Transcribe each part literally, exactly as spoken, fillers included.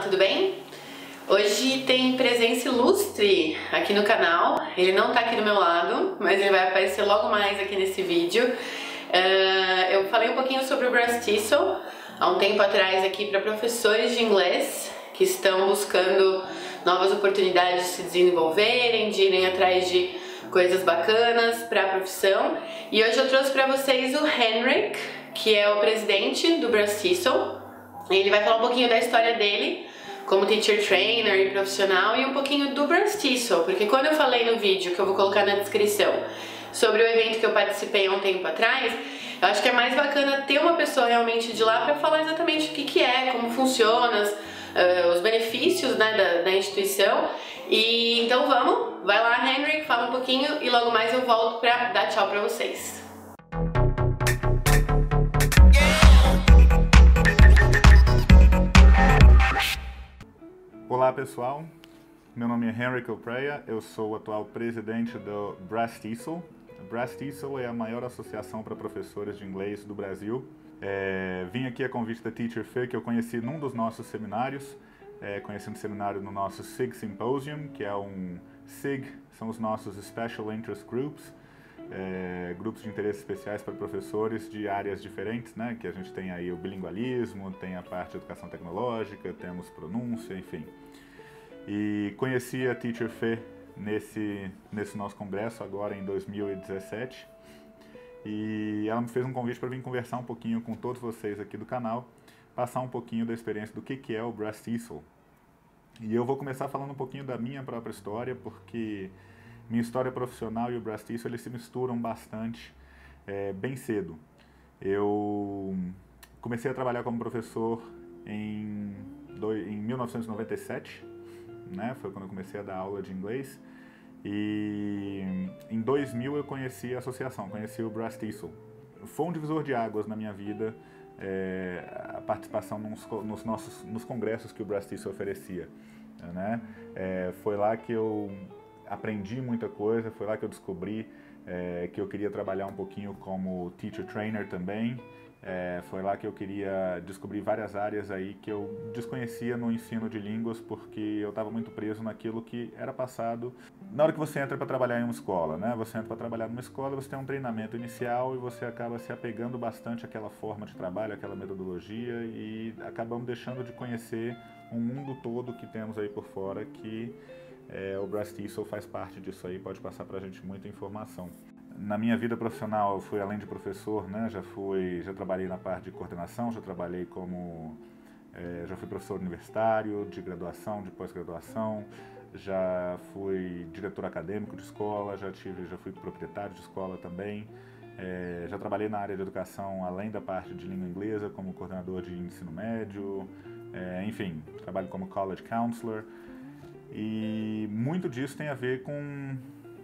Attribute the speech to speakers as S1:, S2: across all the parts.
S1: tudo bem? Hoje tem presença ilustre aqui no canal. Ele não tá aqui do meu lado, mas ele vai aparecer logo mais aqui nesse vídeo. Uh, eu falei um pouquinho sobre o Brastisso há um tempo atrás aqui para professores de inglês que estão buscando novas oportunidades de se desenvolverem, de irem atrás de coisas bacanas para a profissão. E hoje eu trouxe para vocês o Henrik, que é o presidente do Brastisso. Ele vai falar um pouquinho da história dele como teacher trainer e profissional e um pouquinho do Brastisso, porque quando eu falei no vídeo, que eu vou colocar na descrição, sobre o evento que eu participei há um tempo atrás, eu acho que é mais bacana ter uma pessoa realmente de lá para falar exatamente o que, que é, como funciona, uh, os benefícios, né, da, da instituição. E então vamos, vai lá, Henrik, fala um pouquinho e logo mais eu volto para dar tchau para vocês.
S2: Olá pessoal, meu nome é Henrik Opreia, eu sou o atual presidente do Brastisso. Brastisso é a maior associação para professores de inglês do Brasil. É, vim aqui a convite da Teacher Fê, que eu conheci num dos nossos seminários, é, conheci um seminário no nosso S I G Symposium, que é um S I G, são os nossos Special Interest Groups, é, grupos de interesse especiais para professores de áreas diferentes, né? Que a gente tem aí o bilingualismo, tem a parte de educação tecnológica, temos pronúncia, enfim. E conheci a Teacher Fê nesse, nesse nosso congresso agora em dois mil e dezessete e ela me fez um convite para vir conversar um pouquinho com todos vocês aqui do canal, passar um pouquinho da experiência do que, que é o Brastisso. E eu vou começar falando um pouquinho da minha própria história, porque minha história profissional e o Brastisso eles se misturam bastante é, bem cedo. Eu comecei a trabalhar como professor em, do, em mil novecentos e noventa e sete, né? Foi quando eu comecei a dar aula de inglês. E em dois mil eu conheci a associação, conheci o Brastisso. Foi um divisor de águas na minha vida, é, a participação nos, nos, nossos, nos congressos que o Brastisso oferecia, né? É, foi lá que eu aprendi muita coisa, foi lá que eu descobri é, que eu queria trabalhar um pouquinho como teacher trainer também. É, foi lá que eu queria descobrir várias áreas aí que eu desconhecia no ensino de línguas, porque eu estava muito preso naquilo que era passado. Na hora que você entra para trabalhar em uma escola, né? Você entra para trabalhar numa escola, você tem um treinamento inicial e você acaba se apegando bastante àquela forma de trabalho, àquela metodologia, e acabamos deixando de conhecer um mundo todo que temos aí por fora, que é, o Brastisso faz parte disso aí, pode passar para a gente muita informação. Na minha vida profissional, eu fui além de professor, né? Já fui, já trabalhei na parte de coordenação, já trabalhei como, é, já fui professor universitário, de graduação, de pós-graduação, já fui diretor acadêmico de escola, já tive, já fui proprietário de escola também, é, já trabalhei na área de educação além da parte de língua inglesa, como coordenador de ensino médio, é, enfim, trabalho como college counselor, e muito disso tem a ver com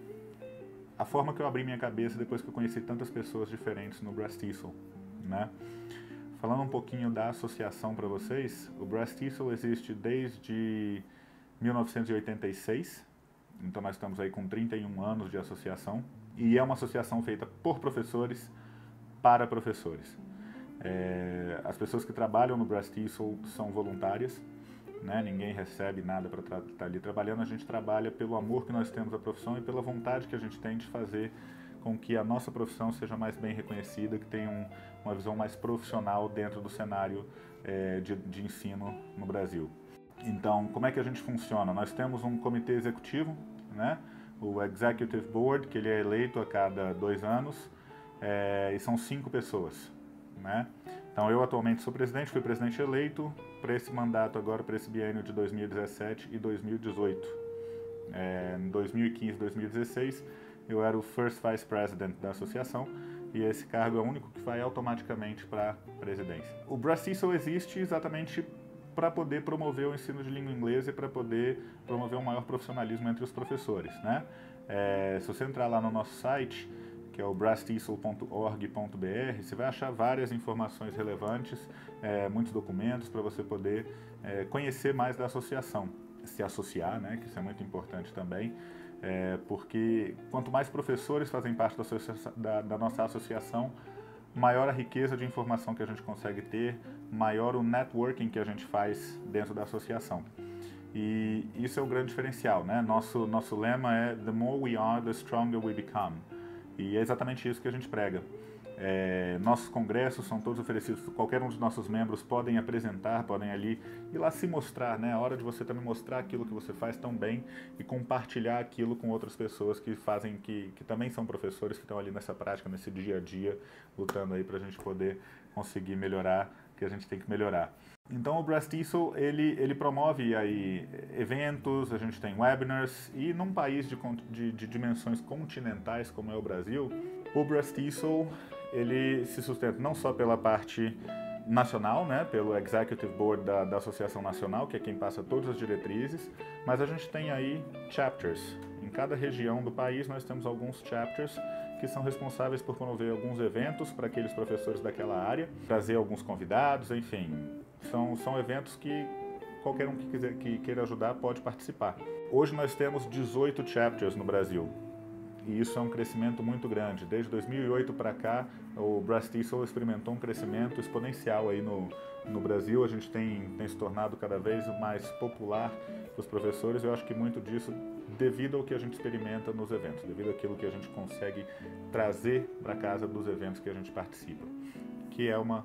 S2: a forma que eu abri minha cabeça depois que eu conheci tantas pessoas diferentes no Brastisso, né? Falando um pouquinho da associação para vocês, o Brastisso existe desde mil novecentos e oitenta e seis, então nós estamos aí com trinta e um anos de associação, e é uma associação feita por professores para professores. É, as pessoas que trabalham no Brastisso são voluntárias, né? Ninguém recebe nada para estar tá ali trabalhando, a gente trabalha pelo amor que nós temos à profissão e pela vontade que a gente tem de fazer com que a nossa profissão seja mais bem reconhecida, que tenha um, uma visão mais profissional dentro do cenário é, de, de ensino no Brasil. Então, como é que a gente funciona? Nós temos um comitê executivo, né? O Executive Board, que ele é eleito a cada dois anos, é, e são cinco pessoas, né? Então, eu atualmente sou presidente, fui presidente eleito para esse mandato agora, para esse biênio de dois mil e dezessete e dois mil e dezoito. É, em dois mil e quinze e dois mil e dezesseis, eu era o First Vice President da associação, e esse cargo é o único que vai automaticamente para a presidência. O Brastisso existe exatamente para poder promover o ensino de língua inglesa e para poder promover um maior profissionalismo entre os professores, né? É, se você entrar lá no nosso site, que é o brastisso ponto org ponto br, você vai achar várias informações relevantes, é, muitos documentos para você poder é, conhecer mais da associação, se associar, né, que isso é muito importante também, é, porque quanto mais professores fazem parte da, da, da nossa associação, maior a riqueza de informação que a gente consegue ter, maior o networking que a gente faz dentro da associação. E isso é o grande diferencial, né? Nosso, nosso lema é "The more we are, the stronger we become". E é exatamente isso que a gente prega. É, nossos congressos são todos oferecidos, qualquer um dos nossos membros podem apresentar, podem ali ir lá se mostrar, né? A hora de você também mostrar aquilo que você faz tão bem e compartilhar aquilo com outras pessoas que fazem, que, que também são professores, que estão ali nessa prática, nesse dia a dia, lutando aí para a gente poder conseguir melhorar o que a gente tem que melhorar. Então o Brastiço, ele, ele promove aí eventos, a gente tem webinars, e num país de, de, de dimensões continentais como é o Brasil, o Brastiço, ele se sustenta não só pela parte nacional, né, pelo Executive Board da, da Associação Nacional, que é quem passa todas as diretrizes, mas a gente tem aí chapters. Em cada região do país nós temos alguns chapters que são responsáveis por promover alguns eventos para aqueles professores daquela área, trazer alguns convidados, enfim. São, são eventos que qualquer um que, quiser, que queira ajudar pode participar. Hoje nós temos dezoito chapters no Brasil. E isso é um crescimento muito grande. Desde dois mil e oito para cá, o Brastiço experimentou um crescimento exponencial aí no, no Brasil. A gente tem, tem se tornado cada vez mais popular para os professores. Eu acho que muito disso devido ao que a gente experimenta nos eventos, devido àquilo que a gente consegue trazer para casa dos eventos que a gente participa. Que é uma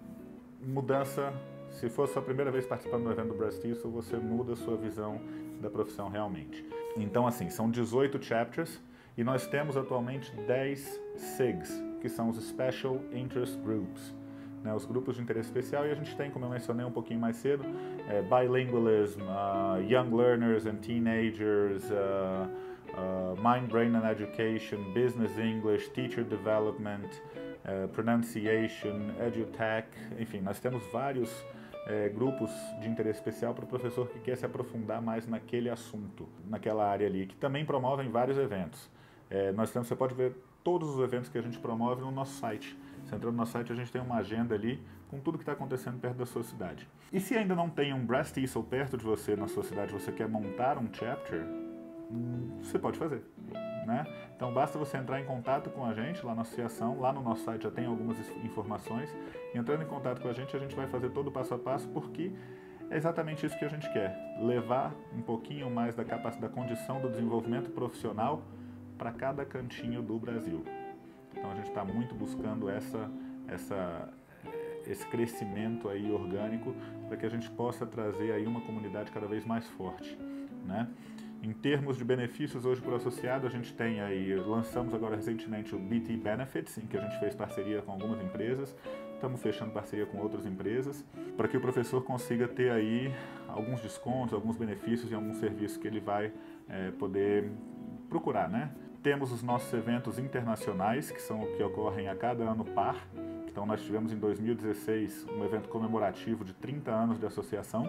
S2: mudança. Se for a sua primeira vez participando do evento do Brastiço, você muda a sua visão da profissão realmente. Então, assim, são dezoito chapters. E nós temos atualmente dez S I Gs, que são os Special Interest Groups, né, os grupos de interesse especial, e a gente tem, como eu mencionei um pouquinho mais cedo, é, Bilingualism, uh, Young Learners and Teenagers, uh, uh, Mind, Brain and Education, Business English, Teacher Development, uh, Pronunciation, EduTech, enfim, nós temos vários É, grupos de interesse especial para o professor que quer se aprofundar mais naquele assunto, naquela área ali, que também promovem vários eventos. É, nós temos, você pode ver todos os eventos que a gente promove no nosso site. Você entrando no nosso site, a gente tem uma agenda ali com tudo que está acontecendo perto da sua cidade. E se ainda não tem um Brastiço perto de você, na sua cidade, você quer montar um chapter, hum, você pode fazer. Né? Então basta você entrar em contato com a gente lá na associação, lá no nosso site já tem algumas informações, e entrando em contato com a gente, a gente vai fazer todo o passo a passo, porque é exatamente isso que a gente quer, levar um pouquinho mais da capacidade, da condição do desenvolvimento profissional para cada cantinho do Brasil. Então a gente está muito buscando essa, essa, esse crescimento aí orgânico para que a gente possa trazer aí uma comunidade cada vez mais forte, né? Em termos de benefícios hoje para o associado, a gente tem aí, lançamos agora recentemente o B T Benefits, em que a gente fez parceria com algumas empresas, estamos fechando parceria com outras empresas, para que o professor consiga ter aí alguns descontos, alguns benefícios em alguns serviços que ele vai é, poder procurar, né? Temos os nossos eventos internacionais, que são o que ocorrem a cada ano par. Então nós tivemos em dois mil e dezesseis um evento comemorativo de trinta anos de associação.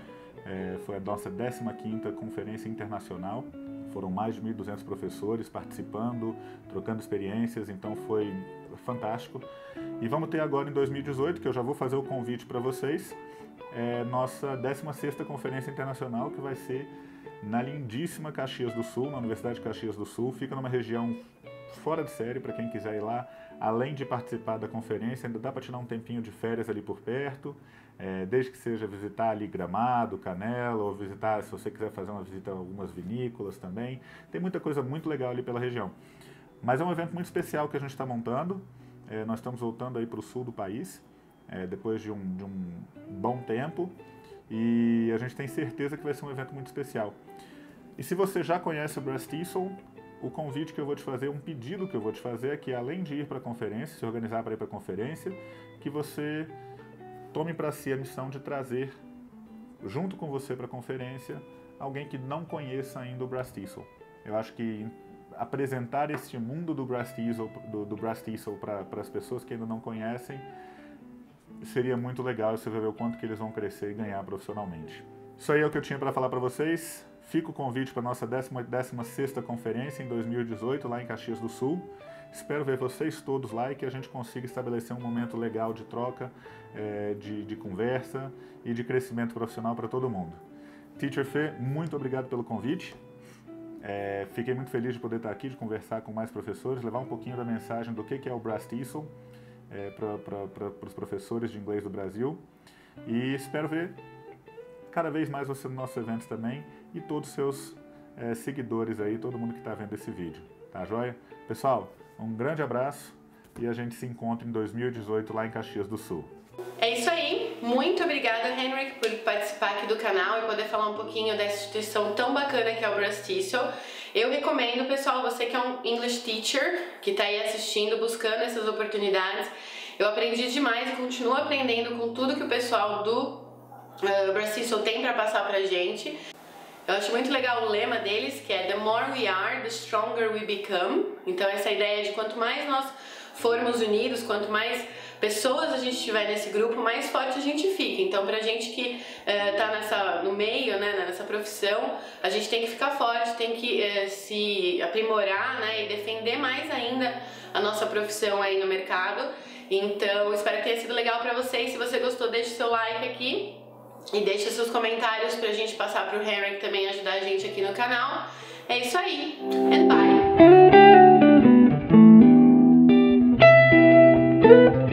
S2: É, foi a nossa décima quinta Conferência Internacional, foram mais de mil e duzentos professores participando, trocando experiências, então foi fantástico. E vamos ter agora em dois mil e dezoito, que eu já vou fazer o convite para vocês, é, nossa décima sexta Conferência Internacional, que vai ser na lindíssima Caxias do Sul, na Universidade de Caxias do Sul, fica numa região fora de série para quem quiser ir lá. Além de participar da conferência, ainda dá para tirar um tempinho de férias ali por perto, é, desde que seja visitar ali Gramado, Canela, ou visitar, se você quiser fazer uma visita a algumas vinícolas também. Tem muita coisa muito legal ali pela região. Mas é um evento muito especial que a gente está montando. É, nós estamos voltando aí para o sul do país, é, depois de um, de um bom tempo, e a gente tem certeza que vai ser um evento muito especial. E se você já conhece o Brastiço, o convite que eu vou te fazer, um pedido que eu vou te fazer é que, além de ir para a conferência, se organizar para ir para a conferência, que você tome para si a missão de trazer, junto com você para a conferência, alguém que não conheça ainda o Brastiço. Eu acho que apresentar este mundo do Brastiço, do, do Brastiço para as pessoas que ainda não conhecem seria muito legal, você vai ver o quanto que eles vão crescer e ganhar profissionalmente. Isso aí é o que eu tinha para falar para vocês. Fica o convite para a nossa décima sexta conferência em dois mil e dezoito, lá em Caxias do Sul. Espero ver vocês todos lá e que a gente consiga estabelecer um momento legal de troca, é, de, de conversa e de crescimento profissional para todo mundo. Teacher Fê, muito obrigado pelo convite. É, fiquei muito feliz de poder estar aqui, de conversar com mais professores, levar um pouquinho da mensagem do que é o Brastiço. é, para os professores de inglês do Brasil. E espero ver cada vez mais você nos nossos eventos também e todos os seus é, seguidores aí, todo mundo que está vendo esse vídeo. Tá joia? Pessoal, um grande abraço e a gente se encontra em dois mil e dezoito lá em Caxias do Sul.
S1: É isso aí, muito obrigada, Henrik, por participar aqui do canal e poder falar um pouquinho dessa instituição tão bacana que é o Brustissel. Eu recomendo, pessoal, você que é um English teacher, que está aí assistindo, buscando essas oportunidades. Eu aprendi demais e continuo aprendendo com tudo que o pessoal do uh, Brustissel tem para passar pra gente. Eu acho muito legal o lema deles, que é The more we are, the stronger we become. Então essa ideia de quanto mais nós formos unidos, quanto mais pessoas a gente tiver nesse grupo, mais forte a gente fica. Então pra gente que uh, tá nessa, no meio, né, nessa profissão, a gente tem que ficar forte, tem que uh, se aprimorar, né, e defender mais ainda a nossa profissão aí no mercado. Então espero que tenha sido legal pra vocês. Se você gostou, deixe seu like aqui e deixe seus comentários pra gente passar pro Henrik também ajudar a gente aqui no canal. É isso aí, and bye!